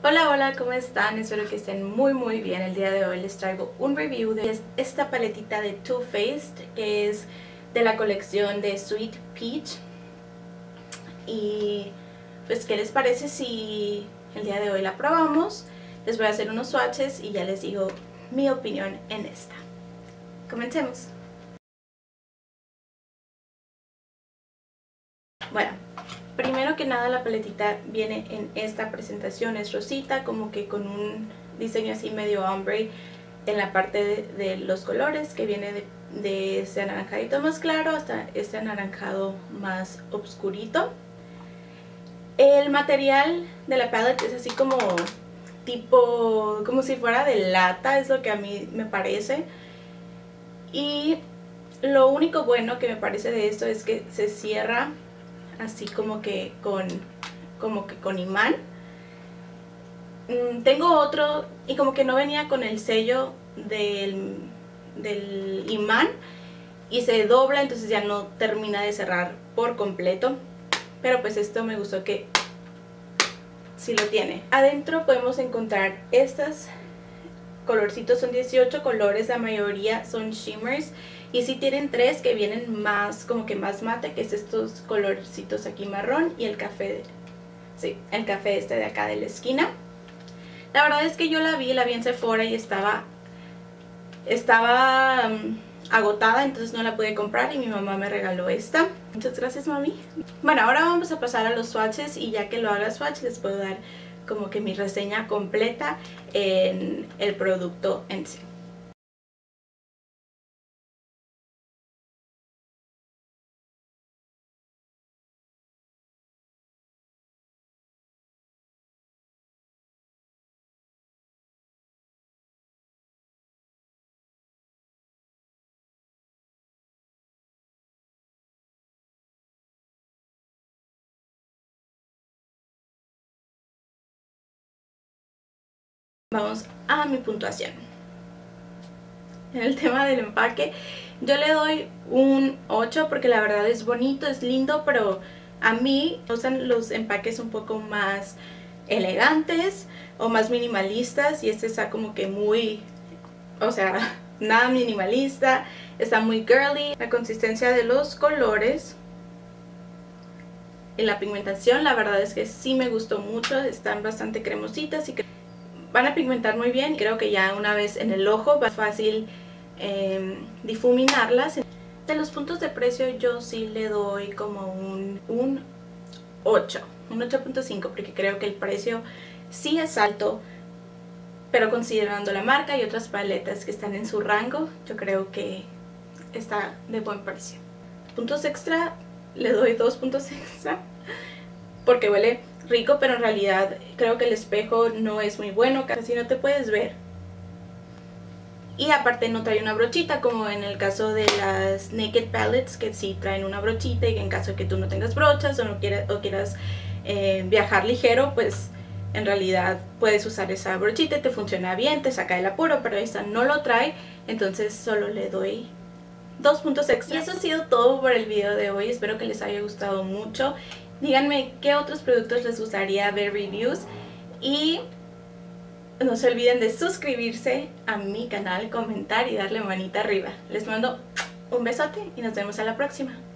Hola, hola, ¿cómo están? Espero que estén muy bien. El día de hoy les traigo un review de esta paletita de Too Faced, que es de la colección de Sweet Peach. Y pues, ¿qué les parece si el día de hoy la probamos? Les voy a hacer unos swatches y ya les digo mi opinión en esta. Comencemos. Bueno, primero que nada la paletita viene en esta presentación, es rosita, como que con un diseño así medio ombre en la parte de los colores, que viene de este anaranjadito más claro hasta este anaranjado más oscurito. El material de la palette es así como tipo, como si fuera de lata, es lo que a mí me parece. Y lo único bueno que me parece de esto es que se cierra así como que con imán. Tengo otro y como que no venía con el sello del imán y se dobla, entonces ya no termina de cerrar por completo, pero pues esto me gustó que sí lo tiene. Adentro podemos encontrar estos colorcitos, son 18 colores, la mayoría son shimmers y sí tienen 3 que vienen más como que más mate, que es estos colorcitos aquí marrón y el café, sí, el café este de acá de la esquina. La verdad es que yo la vi en Sephora y estaba agotada, entonces no la pude comprar y mi mamá me regaló esta. Muchas gracias, mami. Bueno, ahora vamos a pasar a los swatches y ya que lo haga swatch les puedo dar como que mi reseña completa en el producto en sí. Vamos a mi puntuación. En el tema del empaque, yo le doy un 8 porque la verdad es bonito, es lindo, pero a mí me gustan los empaques un poco más elegantes o más minimalistas y este está como que muy, o sea, nada minimalista, está muy girly. La consistencia de los colores y la pigmentación, la verdad es que sí me gustó mucho, están bastante cremositas y que van a pigmentar muy bien. Creo que ya una vez en el ojo va fácil difuminarlas. De los puntos de precio yo sí le doy como un 8, un 8.5 porque creo que el precio sí es alto, pero considerando la marca y otras paletas que están en su rango, yo creo que está de buen precio. Puntos extra, le doy 2 puntos extra porque huele rico, pero en realidad creo que el espejo no es muy bueno, casi no te puedes ver. Y aparte no trae una brochita como en el caso de las Naked Palettes, que sí traen una brochita y que en caso de que tú no tengas brochas o no quieras viajar ligero, pues en realidad puedes usar esa brochita y te funciona bien, te saca el apuro, pero esta no lo trae, entonces solo le doy 2 puntos extra. Y eso ha sido todo por el video de hoy, espero que les haya gustado mucho. Díganme qué otros productos les gustaría ver reviews y no se olviden de suscribirse a mi canal, comentar y darle manita arriba. Les mando un besote y nos vemos a la próxima.